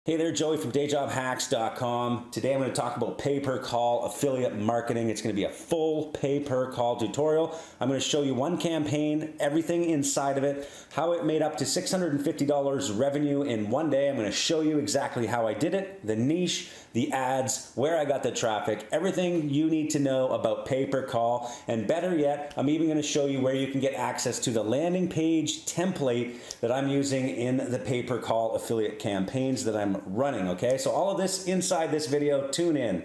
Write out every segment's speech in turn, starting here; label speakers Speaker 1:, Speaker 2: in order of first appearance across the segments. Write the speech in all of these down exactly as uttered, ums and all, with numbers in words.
Speaker 1: Hey there, Joey from day job hacks dot com. Today I'm going to talk about pay-per-call affiliate marketing. It's going to be a full pay-per-call tutorial. I'm going to show you one campaign, everything inside of it, how it made up to six hundred fifty dollars revenue in one day. I'm going to show you exactly how I did it, the niche, the ads, where I got the traffic, everything you need to know about pay-per-call. And better yet, I'm even going to show you where you can get access to the landing page template that I'm using in the pay-per-call affiliate campaigns that I'm running, okay? So all of this inside this video, tune in.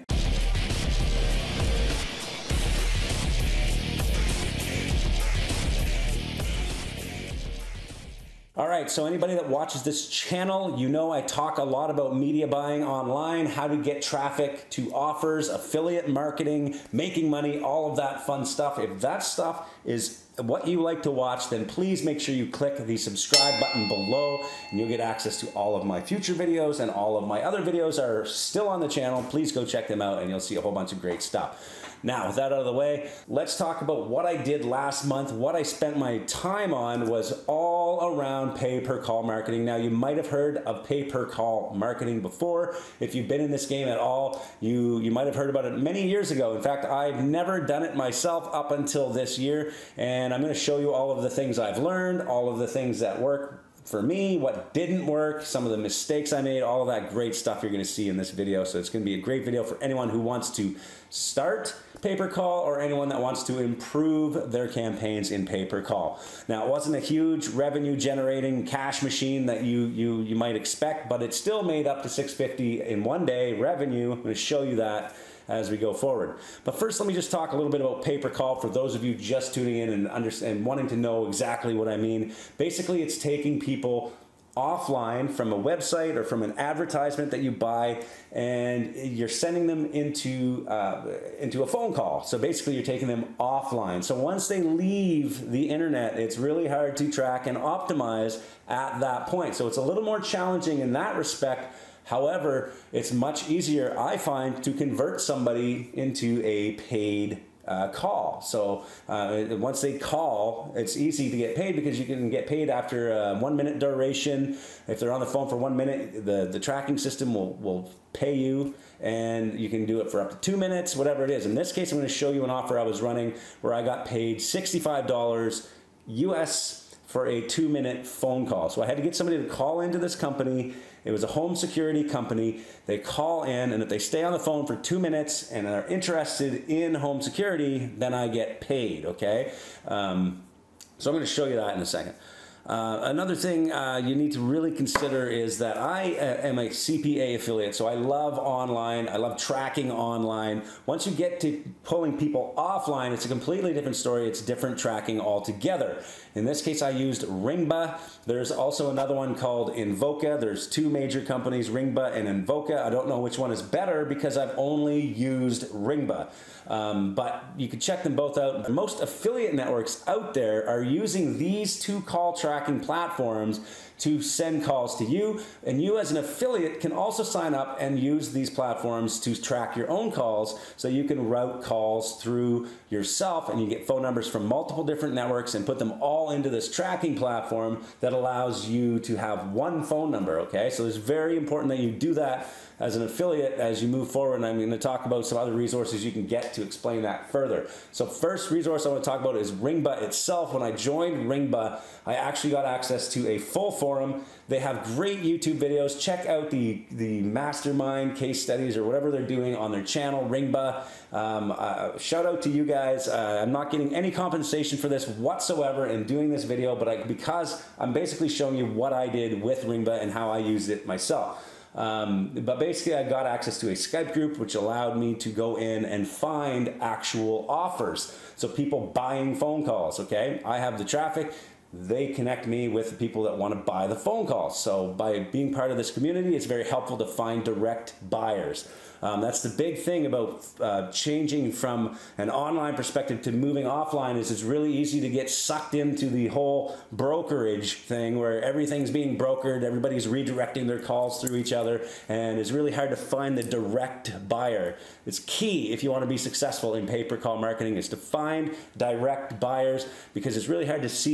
Speaker 1: All right, so anybody that watches this channel, you know I talk a lot about media buying online, how to get traffic to offers, affiliate marketing, making money, all of that fun stuff. If that stuff is what you like to watch, then please make sure you click the subscribe button below and you'll get access to all of my future videos, and all of my other videos are still on the channel. Please go check them out and you'll see a whole bunch of great stuff. Now, with that out of the way, let's talk about what I did last month. What I spent my time on was all around pay-per-call marketing. Now, you might have heard of pay-per-call marketing before. If you've been in this game at all, you, you might have heard about it many years ago. In fact, I've never done it myself up until this year, and I'm going to show you all of the things I've learned, all of the things that work for me, what didn't work, some of the mistakes I made, all of that great stuff you're going to see in this video. So it's going to be a great video for anyone who wants to start pay-per-call or anyone that wants to improve their campaigns in pay-per-call. Now, it wasn't a huge revenue generating cash machine that you, you, you might expect, but it still made up to six hundred fifty dollars in one day revenue. I'm going to show you that as we go forward. But first, let me just talk a little bit about pay-per-call for those of you just tuning in and, understand, and wanting to know exactly what I mean. Basically, it's taking people offline from a website or from an advertisement that you buy, and you're sending them into uh, into a phone call. So basically, you're taking them offline. So once they leave the internet, it's really hard to track and optimize at that point. So it's a little more challenging in that respect. However, it's much easier, I find, to convert somebody into a paid uh, call. So uh, once they call, it's easy to get paid because you can get paid after a one minute duration. If they're on the phone for one minute, the, the tracking system will, will pay you, and you can do it for up to two minutes, whatever it is. In this case, I'm going to show you an offer I was running where I got paid sixty-five dollars U S for a two minute phone call. So I had to get somebody to call into this company. It was a home security company. They call in, and if they stay on the phone for two minutes and are interested in home security, then I get paid, okay? Um, so I'm gonna show you that in a second. Uh, another thing uh, you need to really consider is that I uh, am a C P A affiliate, so I love online, I love tracking online. Once you get to pulling people offline, it's a completely different story. It's different tracking altogether. In this case, I used Ringba. There's also another one called Invoca. There's two major companies, Ringba and Invoca. I don't know which one is better because I've only used Ringba. Um, but you can check them both out. Most affiliate networks out there are using these two call tracking platforms to send calls to you, and you as an affiliate can also sign up and use these platforms to track your own calls, so you can route calls through yourself, and you get phone numbers from multiple different networks and put them all into this tracking platform that allows you to have one phone number, okay? So it's very important that you do that as an affiliate as you move forward, and I'm going to talk about some other resources you can get to explain that further. So first resource I want to talk about is Ringba itself. When I joined Ringba, I actually got access to a full forum. They have great YouTube videos. Check out the, the mastermind case studies or whatever they're doing on their channel, Ringba. Um, uh, shout out to you guys. Uh, I'm not getting any compensation for this whatsoever in doing this video, but I, because I'm basically showing you what I did with Ringba and how I used it myself. Um, but basically, I got access to a Skype group, which allowed me to go in and find actual offers. So people buying phone calls, okay? I have the traffic. They connect me with the people that want to buy the phone calls. So by being part of this community, it's very helpful to find direct buyers. Um, that's the big thing about uh, changing from an online perspective to moving offline, is it's really easy to get sucked into the whole brokerage thing where everything's being brokered, everybody's redirecting their calls through each other, and it's really hard to find the direct buyer. It's key if you want to be successful in pay-per-call marketing, is to find direct buyers, because it's really hard to see where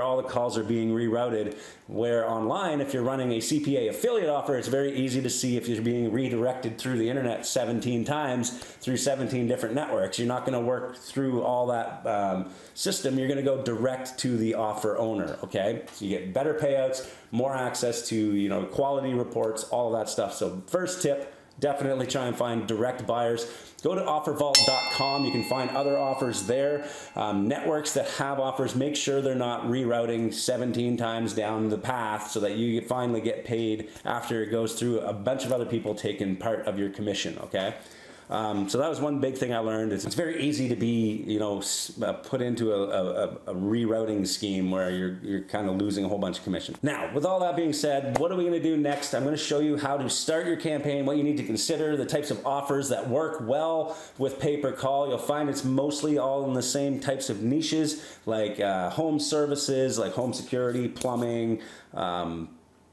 Speaker 1: all the calls are being rerouted. Where online, if you're running a C P A affiliate offer, it's very easy to see if you're being redirected through the internet seventeen times through seventeen different networks. You're not going to work through all that um, system. You're going to go direct to the offer owner, okay? So you get better payouts, more access to, you know, quality reports, all of that stuff. So first tip, definitely try and find direct buyers. Go to offer vault dot com. You can find other offers there. Um, networks that have offers, make sure they're not rerouting seventeen times down the path so that you finally get paid after it goes through a bunch of other people taking part of your commission, okay? Um, so that was one big thing I learned. It's, it's very easy to be, you know, uh, put into a, a, a rerouting scheme where you're, you're kind of losing a whole bunch of commission. Now, with all that being said, what are we going to do next? I'm going to show you how to start your campaign, what you need to consider, the types of offers that work well with pay-per-call. You'll find it's mostly all in the same types of niches, like uh, home services, like home security, plumbing, um,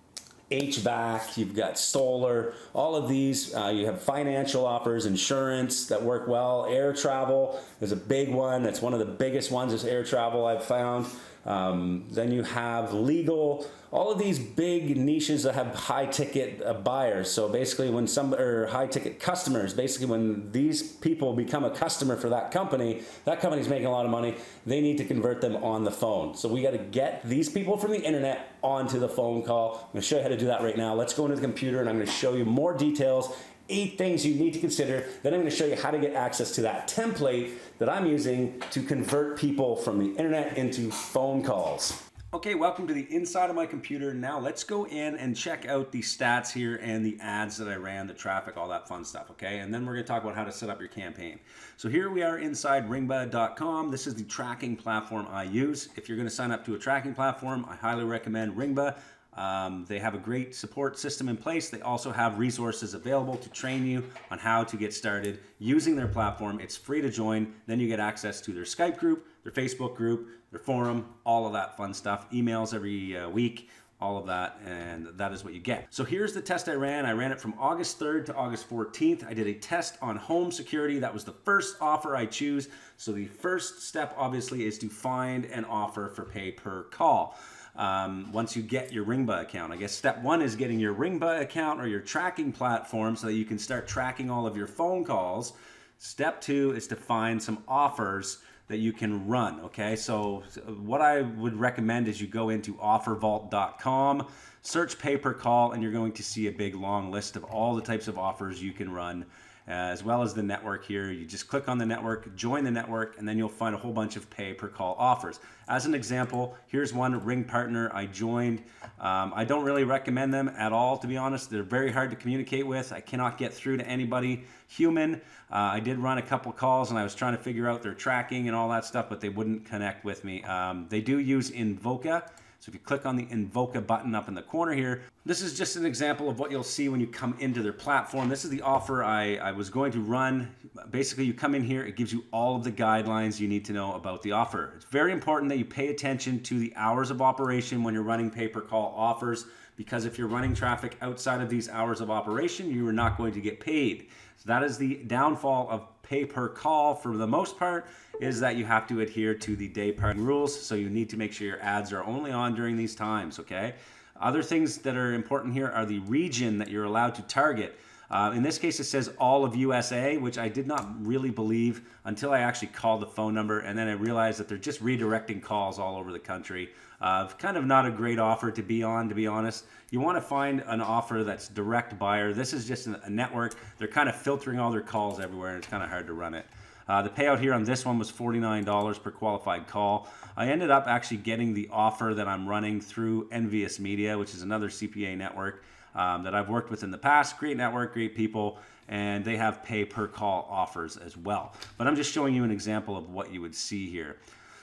Speaker 1: H V A C, you've got solar, all of these. Uh, you have financial offers, insurance that work well. Air travel is a big one. That's one of the biggest ones is air travel I've found. Um, then you have legal, all of these big niches that have high ticket uh, buyers. So basically when some, or high ticket customers, basically when these people become a customer for that company, that company's making a lot of money, they need to convert them on the phone. So we got to get these people from the internet onto the phone call. I'm going to show you how to do that right now. Let's go into the computer and I'm going to show you more details, eight things you need to consider. Then I'm going to show you how to get access to that template that I'm using to convert people from the internet into phone calls. Okay, welcome to the inside of my computer. Now let's go in and check out the stats here and the ads that I ran, the traffic, all that fun stuff, okay? And then we're gonna talk about how to set up your campaign. So here we are inside ringba dot com. This is the tracking platform I use. If you're gonna sign up to a tracking platform, I highly recommend Ringba. Um, they have a great support system in place. They also have resources available to train you on how to get started using their platform. It's free to join. Then you get access to their Skype group, their Facebook group, their forum, all of that fun stuff, emails every uh, week, all of that, and that is what you get. So here's the test I ran. I ran it from August third to August fourteenth. I did a test on home security. That was the first offer I choose. So the first step obviously is to find an offer for pay per call. Um, once you get your Ringba account. I guess step one is getting your Ringba account or your tracking platform so that you can start tracking all of your phone calls. Step two is to find some offers that you can run, okay? So what I would recommend is you go into offer vault dot com, search pay per call, and you're going to see a big long list of all the types of offers you can run, uh, as well as the network here. You just click on the network, join the network, and then you'll find a whole bunch of pay per call offers. As an example, here's one, Ring Partner, I joined. Um, I don't really recommend them at all, to be honest. They're very hard to communicate with. I cannot get through to anybody human. Uh, I did run a couple calls and I was trying to figure out their tracking and all that stuff, but they wouldn't connect with me. Um, they do use Invoca. So if you click on the Invoca button up in the corner here, this is just an example of what you'll see when you come into their platform. This is the offer I, I was going to run. Basically, you come in here, it gives you all of the guidelines you need to know about the offer. It's very important that you pay attention to the hours of operation when you're running pay-per-call offers, because if you're running traffic outside of these hours of operation, you are not going to get paid. So that is the downfall of pay-per-call for the most part, is that you have to adhere to the day part rules. So you need to make sure your ads are only on during these times, okay? Other things that are important here are the region that you're allowed to target. Uh, in this case, it says all of U S A, which I did not really believe until I actually called the phone number, and then I realized that they're just redirecting calls all over the country. Uh, kind of not a great offer to be on, to be honest. You want to find an offer that's direct buyer. This is just a network. They're kind of filtering all their calls everywhere, and it's kind of hard to run it. Uh, the payout here on this one was forty-nine dollars per qualified call. I ended up actually getting the offer that I'm running through Envious Media, which is another C P A network um, that I've worked with in the past. Great network, great people, and they have pay per call offers as well. But I'm just showing you an example of what you would see here.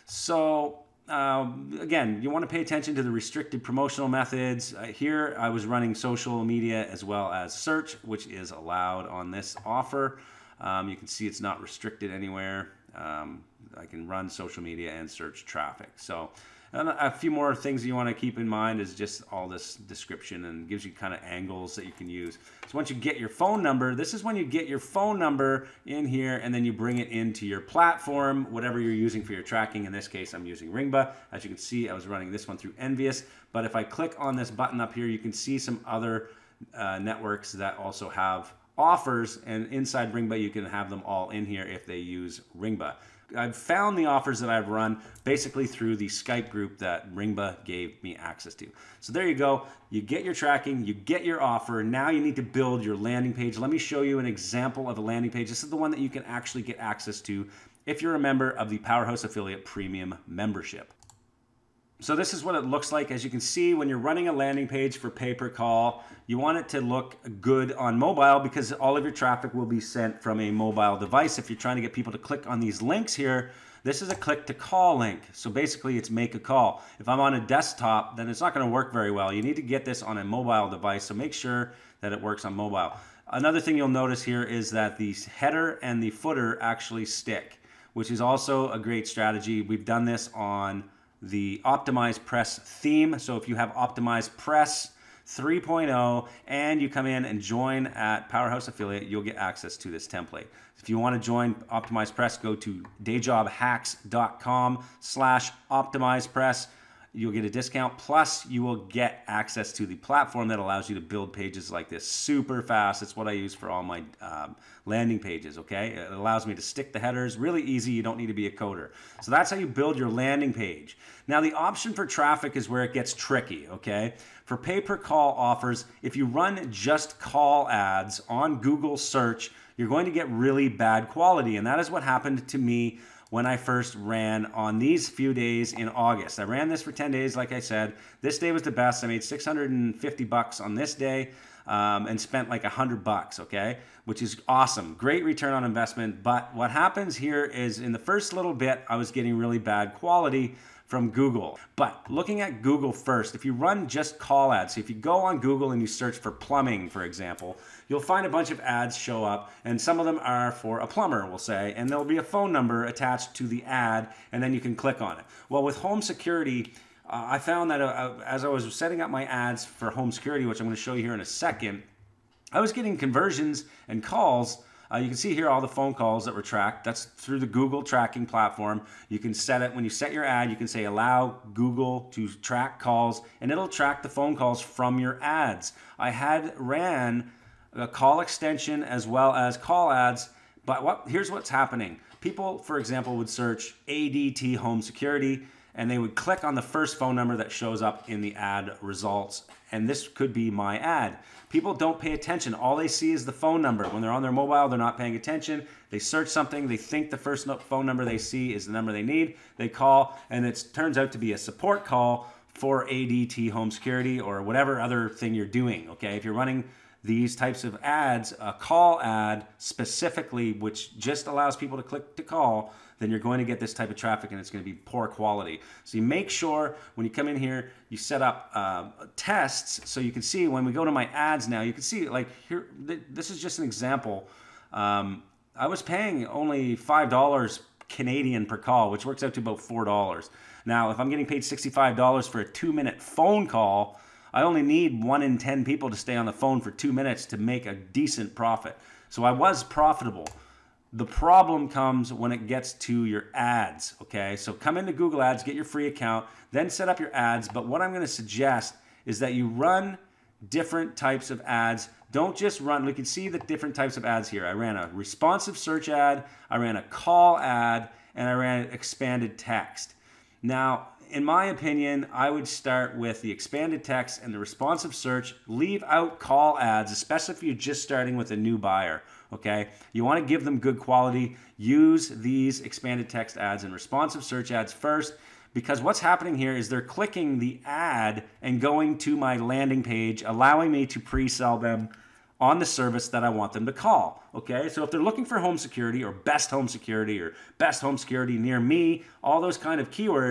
Speaker 1: So um, again, you want to pay attention to the restricted promotional methods. Uh, here I was running social media as well as search, which is allowed on this offer. Um, you can see it's not restricted anywhere. Um, I can run social media and search traffic. So And a few more things you want to keep in mind is just all this description, and gives you kind of angles that you can use. So once you get your phone number, this is when you get your phone number in here, and then you bring it into your platform, whatever you're using for your tracking. In this case, I'm using Ringba. As you can see, I was running this one through Envious. But if I click on this button up here, you can see some other uh, networks that also have offers, and inside Ringba, you can have them all in here if they use Ringba. I've found the offers that I've run basically through the Skype group that Ringba gave me access to. So there you go. You get your tracking, you get your offer. Now you need to build your landing page. Let me show you an example of a landing page. This is the one that you can actually get access to if you're a member of the Powerhouse Affiliate Premium membership. So this is what it looks like. As you can see, when you're running a landing page for pay-per-call, you want it to look good on mobile, because all of your traffic will be sent from a mobile device. If you're trying to get people to click on these links here, this is a click-to-call link. So basically, it's make a call. If I'm on a desktop, then it's not going to work very well. You need to get this on a mobile device, so make sure that it works on mobile. Another thing you'll notice here is that the header and the footer actually stick, which is also a great strategy. We've done this on the Optimized Press theme. So if you have Optimized Press three point oh and you come in and join at Powerhouse Affiliate, you'll get access to this template. If you want to join Optimized Press, go to dayjobhacks.com slash Optimized Press. You'll get a discount, plus you will get access to the platform that allows you to build pages like this super fast. It's what I use for all my um, landing pages, okay? It allows me to stick the headers, really easy. You don't need to be a coder. So that's how you build your landing page. Now the option for traffic is where it gets tricky, okay? For pay-per-call offers, if you run just call ads on Google search, you're going to get really bad quality, and that is what happened to me when I first ran on these few days in August. I ran this for ten days, like I said. This day was the best. I made six hundred fifty bucks on this day um, and spent like one hundred bucks, okay? Which is awesome. Great return on investment. But what happens here is in the first little bit, I was getting really bad quality from Google. But looking at Google first, if you run just call ads, so if you go on Google and you search for plumbing, for example, you'll find a bunch of ads show up, and some of them are for a plumber, we'll say, and there'll be a phone number attached to the ad, and then you can click on it. Well, with home security, uh, I found that uh, as I was setting up my ads for home security, which I'm going to show you here in a second, I was getting conversions and calls. Uh, you can see here all the phone calls that were tracked. That's through the Google tracking platform. You can set it, when you set your ad, you can say allow Google to track calls, and it'll track the phone calls from your ads. I had ran a call extension as well as call ads, but what, here's what's happening. People, for example, would search A D T home security, and they would click on the first phone number that shows up in the ad results, and this could be my ad. People don't pay attention. All they see is the phone number. When they're on their mobile, they're not paying attention. They search something, they think the first phone number they see is the number they need. They call, and it turns out to be a support call for A D T home security or whatever other thing you're doing, okay? If you're running these types of ads, a call ad specifically, which just allows people to click to call, then you're going to get this type of traffic, and it's going to be poor quality. So you make sure when you come in here, you set up uh, tests, so you can see when we go to my ads now, you can see like here, th this is just an example. Um, I was paying only five dollars Canadian per call, which works out to about four dollars. Now, if I'm getting paid sixty-five dollars for a two minute phone call, I only need one in ten people to stay on the phone for two minutes to make a decent profit. So I was profitable. The problem comes when it gets to your ads, okay? So come into Google Ads, get your free account, then set up your ads. But what I'm gonna suggest is that you run different types of ads. Don't just run, we can see the different types of ads here. I ran a responsive search ad, I ran a call ad, and I ran expanded text. Now, in my opinion, I would start with the expanded text and the responsive search. Leave out call ads, especially if you're just starting with a new buyer, okay? You want to give them good quality. Use these expanded text ads and responsive search ads first, because what's happening here is they're clicking the ad and going to my landing page, allowing me to pre-sell them on the service that I want them to call, okay? So if they're looking for home security or best home security or best home security near me, all those kind of keywords,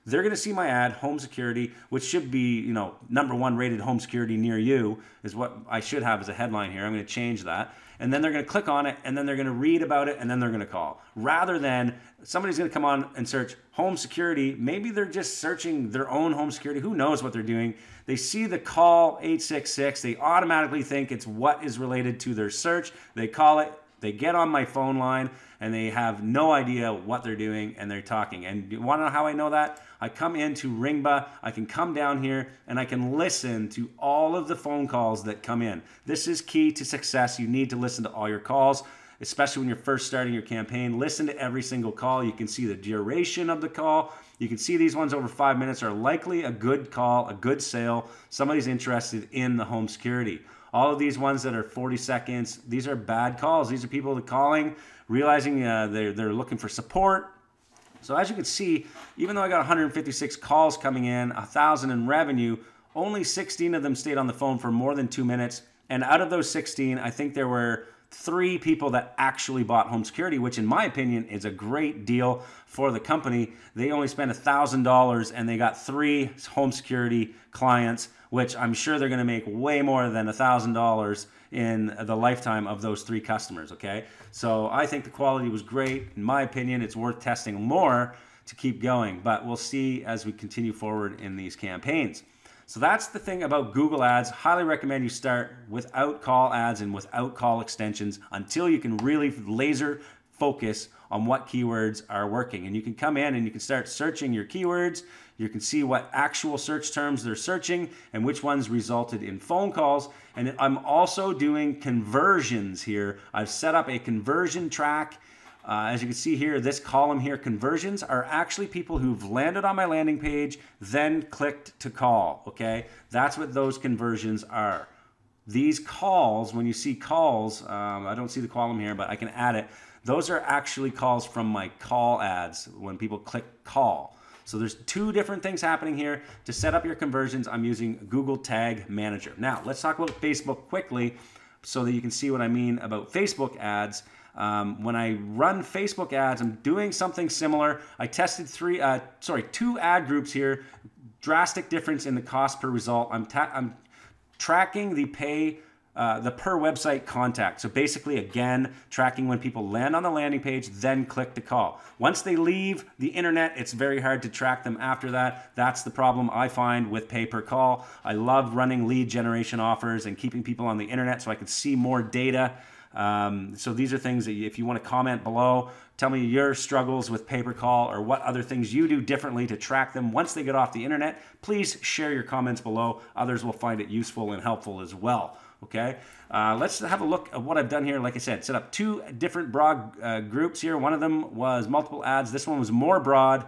Speaker 1: they're going to see my ad, home security, which should be, you know, number one rated home security near you is what I should have as a headline here. I'm going to change that. And then they're going to click on it, and then they're going to read about it, and then they're going to call. Rather than somebody's going to come on and search home security. Maybe they're just searching their own home security. Who knows what they're doing? They see the call eight six six. They automatically think it's what is related to their search. They call it. They get on my phone line, and they have no idea what they're doing, and they're talking. And you want to know how I know that? I come into Ringba, I can come down here, and I can listen to all of the phone calls that come in. This is key to success. You need to listen to all your calls, especially when you're first starting your campaign. Listen to every single call. You can see the duration of the call. You can see these ones over five minutes are likely a good call, a good sale. Somebody's interested in the home security. All of these ones that are forty seconds, these are bad calls. These are people that are calling, realizing uh, they're, they're looking for support. So as you can see, even though I got one hundred fifty-six calls coming in, one thousand in revenue, only sixteen of them stayed on the phone for more than two minutes. And out of those sixteen, I think there were three people that actually bought home security, which in my opinion is a great deal for the company. They only spent one thousand dollars and they got three home security clients, which I'm sure they're going to make way more than one thousand dollars in the lifetime of those three customers, okay? So I think the quality was great. In my opinion, it's worth testing more to keep going, but we'll see as we continue forward in these campaigns. So that's the thing about Google Ads. Highly recommend you start without call ads and without call extensions until you can really laser focus on what keywords are working. And you can come in and you can start searching your keywords. You can see what actual search terms they're searching and which ones resulted in phone calls. And I'm also doing conversions here. I've set up a conversion track. Uh, as you can see here, this column here, conversions, are actually people who've landed on my landing page, then clicked to call, okay? That's what those conversions are. These calls, when you see calls, um, I don't see the column here, but I can add it. Those are actually calls from my call ads when people click call. So there's two different things happening here. To set up your conversions, I'm using Google Tag Manager. Now, let's talk about Facebook quickly so that you can see what I mean about Facebook ads. Um, when I run Facebook ads, I'm doing something similar. I tested three, uh, sorry, two ad groups here. Drastic difference in the cost per result. I'm, ta I'm tracking the pay, uh, the per website contact. So basically, again, tracking when people land on the landing page, then click to call. Once they leave the internet, it's very hard to track them after that. That's the problem I find with pay per call. I love running lead generation offers and keeping people on the internet so I can see more data. Um, so these are things that you, if you want to comment below, tell me your struggles with pay per call or what other things you do differently to track them once they get off the internet. Please share your comments below. Others will find it useful and helpful as well. Okay, uh, let's have a look at what I've done here. Like I said, set up two different broad uh, groups here. One of them was multiple ads. This one was more broad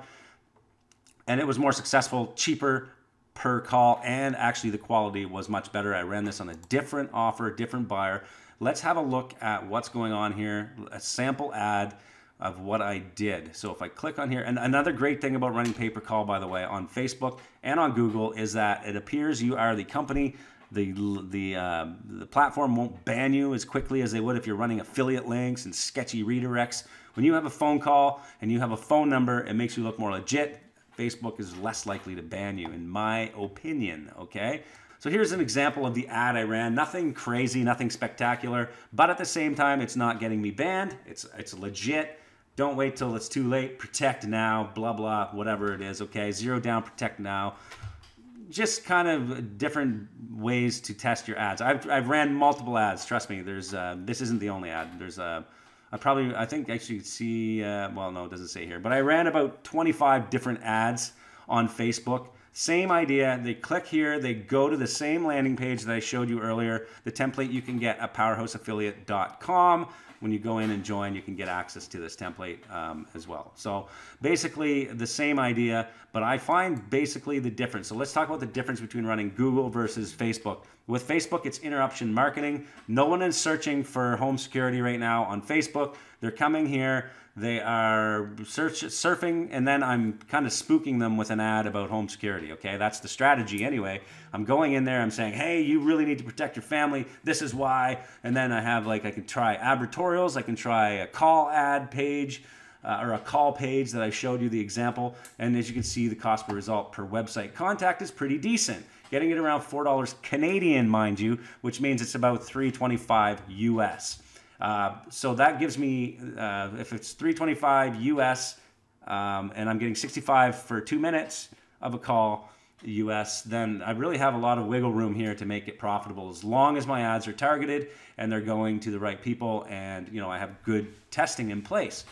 Speaker 1: and it was more successful, cheaper per call, and actually the quality was much better. I ran this on a different offer, different buyer. Let's have a look at what's going on here, a sample ad of what I did. So if I click on here, and another great thing about running pay per call, by the way, on Facebook and on Google is that it appears you are the company. The, the, uh, the platform won't ban you as quickly as they would if you're running affiliate links and sketchy redirects. When you have a phone call and you have a phone number, it makes you look more legit. Facebook is less likely to ban you, in my opinion, okay? So here's an example of the ad I ran. Nothing crazy, nothing spectacular, but at the same time, it's not getting me banned. It's, it's legit. Don't wait till it's too late. Protect now, blah, blah, whatever it is, okay? Zero down, protect now. Just kind of different ways to test your ads. I've, I've ran multiple ads, trust me. There's, uh, this isn't the only ad. There's uh, I probably, I think actually you can see, uh, well, no, it doesn't say here, but I ran about twenty-five different ads on Facebook. Same idea. They click here, they go to the same landing page that I showed you earlier. The template you can get at powerhouse affiliate dot com. When you go in and join, you can get access to this template um, as well. So basically the same idea, but I find basically the difference. So let's talk about the difference between running Google versus Facebook. With Facebook, it's interruption marketing. No one is searching for home security right now on Facebook. They're coming here. They are search, surfing, and then I'm kind of spooking them with an ad about home security, okay? That's the strategy anyway. I'm going in there, I'm saying, hey, you really need to protect your family. This is why. And then I have, like, I can try advertorials. I can try a call ad page. uh, or a call page that I showed you the example. And as you can see, the cost per result per website contact is pretty decent. Getting it around four dollars Canadian, mind you, which means it's about three twenty-five U S. Uh, so that gives me, uh, if it's three twenty-five U S, um, and I'm getting sixty-five for two minutes of a call U S, then I really have a lot of wiggle room here to make it profitable, as long as my ads are targeted and they're going to the right people, and you know, I have good testing in place.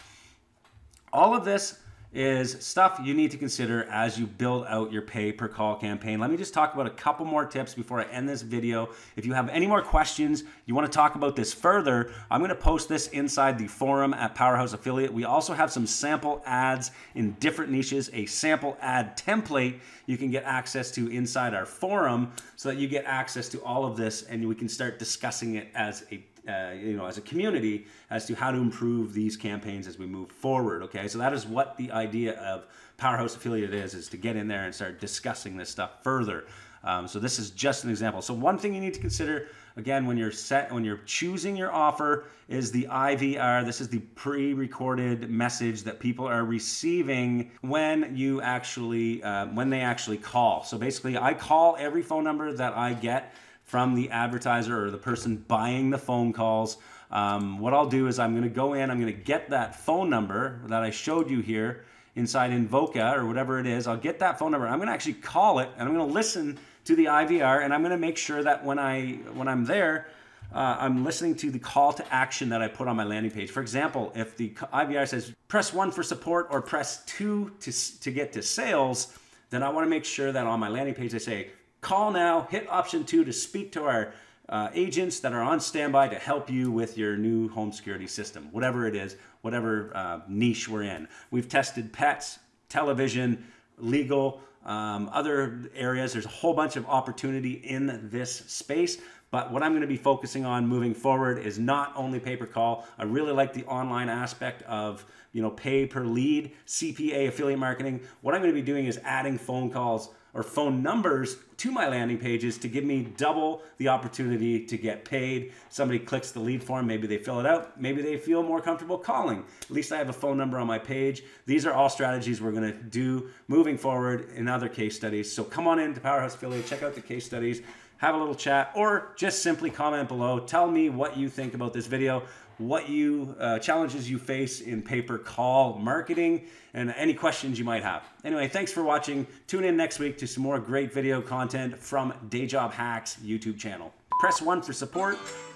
Speaker 1: All of this is stuff you need to consider as you build out your pay per call campaign. Let me just talk about a couple more tips before I end this video. If you have any more questions, you want to talk about this further, I'm going to post this inside the forum at Powerhouse Affiliate. We also have some sample ads in different niches, a sample ad template you can get access to inside our forum, so that you get access to all of this and we can start discussing it as a Uh, you know, as a community, as to how to improve these campaigns as we move forward. Okay, so that is what the idea of Powerhouse Affiliate is, is to get in there and start discussing this stuff further. Um, so this is just an example. So one thing you need to consider, again, when you're set, when you're choosing your offer, is the I V R. This is the pre-recorded message that people are receiving when you actually, uh, when they actually call. So basically, I call every phone number that I get from the advertiser or the person buying the phone calls. Um, what I'll do is I'm gonna go in, I'm gonna get that phone number that I showed you here inside Invoca or whatever it is. I'll get that phone number. I'm gonna actually call it and I'm gonna listen to the I V R, and I'm gonna make sure that when, I, when I'm there, uh, I'm listening to the call to action that I put on my landing page. For example, if the I V R says press one for support or press two to, to get to sales, then I wanna make sure that on my landing page I say, call now, hit option two to speak to our uh, agents that are on standby to help you with your new home security system, whatever it is, whatever uh, niche we're in. We've tested pets, television, legal, um, other areas. There's a whole bunch of opportunity in this space. But what I'm going to be focusing on moving forward is not only pay per call. I really like the online aspect of, you know, pay per lead, C P A, affiliate marketing. What I'm going to be doing is adding phone calls or phone numbers to my landing pages to give me double the opportunity to get paid. Somebody clicks the lead form, maybe they fill it out, maybe they feel more comfortable calling. At least I have a phone number on my page. These are all strategies we're gonna do moving forward in other case studies. So come on in to Powerhouse Affiliate, check out the case studies, have a little chat, or just simply comment below. Tell me what you think about this video, what you uh, challenges you face in pay-per-call marketing, and any questions you might have. Anyway, thanks for watching. Tune in next week to some more great video content from Day Job Hacks YouTube channel. Press one for support.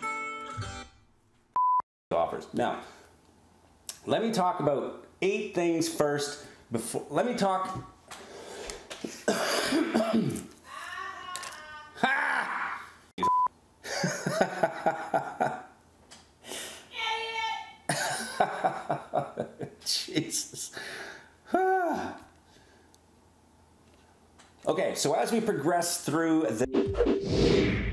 Speaker 1: Offers. Now, let me talk about eight things first. Before, let me talk. Jesus. Okay, so as we progress through the